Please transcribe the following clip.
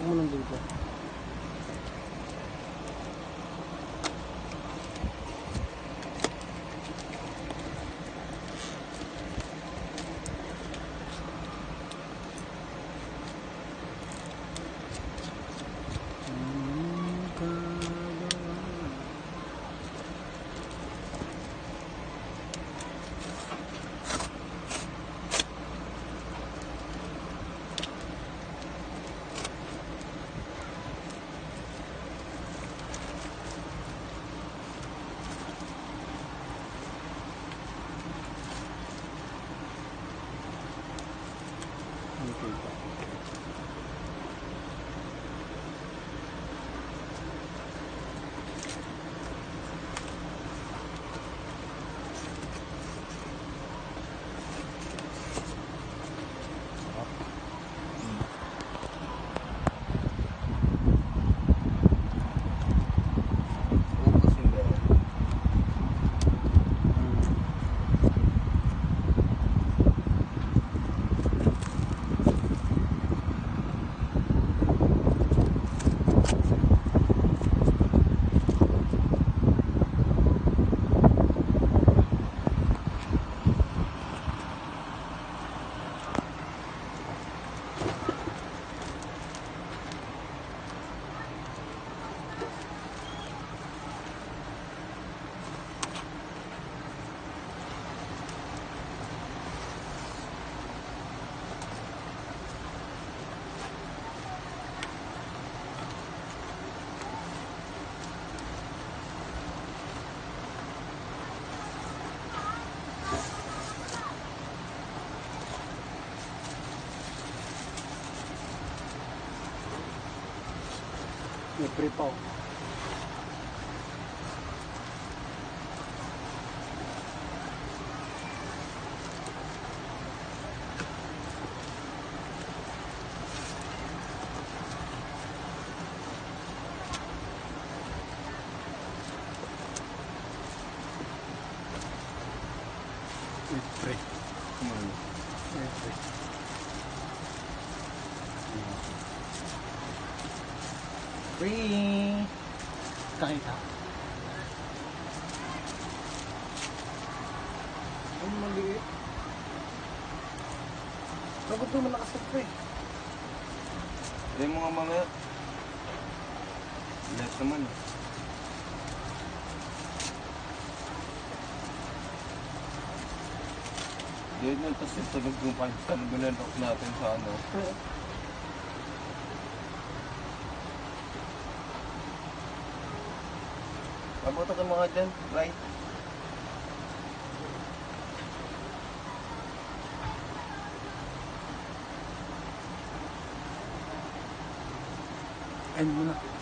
mo lang dito. May pre-paw. May pre. May pre. Free! Kakita. Ang maliit. Bakit naman nakasapre? Hindi mo nga mamaya. Lahat naman. Dahil na tapos yung tulog yung pantan. Binanok natin sa ano. Pabuto ka mga dyan, right? End mo na.